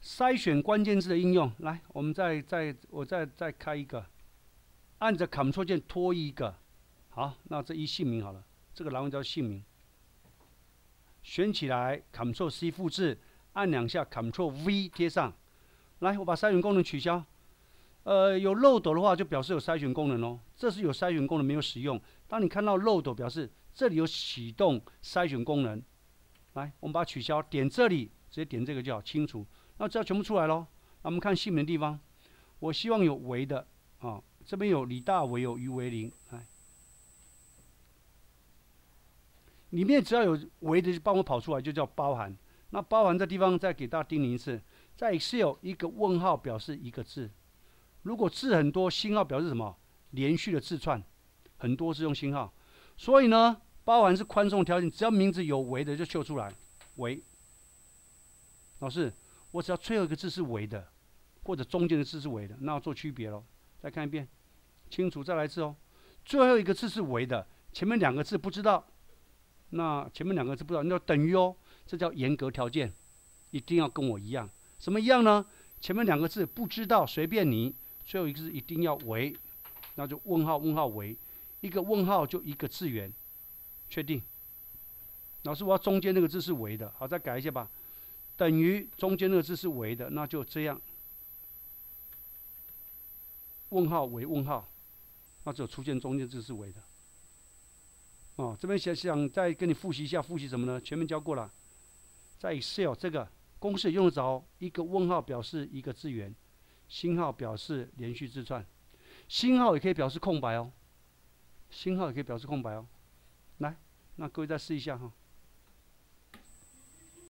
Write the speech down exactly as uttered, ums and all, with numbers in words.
筛选关键字的应用，来，我们再再我再再开一个，按着 Ctrl 键拖一个，好，那这一姓名好了，这个栏位叫姓名，选起来 Ctrl C 复制，按两下 Ctrl V 贴上，来，我把筛选功能取消。呃，有漏斗的话，就表示有筛选功能哦。这是有筛选功能没有使用。当你看到漏斗，表示这里有启动筛选功能。来，我们把它取消，点这里，直接点这个就好，清除。那这样全部出来咯。那我们看姓名的地方，我希望有为的啊，这边有李大为，有于为零，来，里面只要有为的，就帮我跑出来，就叫包含。那包含这地方再给大家叮咛一次，在 Excel 一个问号表示一个字。如果字很多，星号表示什么？连续的字串，很多是用星号。所以呢，包含是宽松条件，只要名字有为的就秀出来。为，老师，我只要最后一个字是为的，或者中间的字是为的，那要做区别咯。再看一遍，清楚，再来一次哦。最后一个字是为的，前面两个字不知道，那前面两个字不知道，那就等于哦，这叫严格条件，一定要跟我一样。什么一样呢？前面两个字不知道，随便你。最后一个字一定要为，那就问号问号为，一个问号就一个字元，确定。老师，我要中间那个字是为的，好，再改一下吧。等于中间那个字是为的，那就这样。问号为问号，那只有出现中间字是为的。哦，这边想想再跟你复习一下，复习什么呢？全面教过了。在 Excel 这个公式也用得着，一个问号表示一个字元。星号表示连续字串，星号也可以表示空白哦，星号也可以表示空白哦。来，那各位再试一下哈。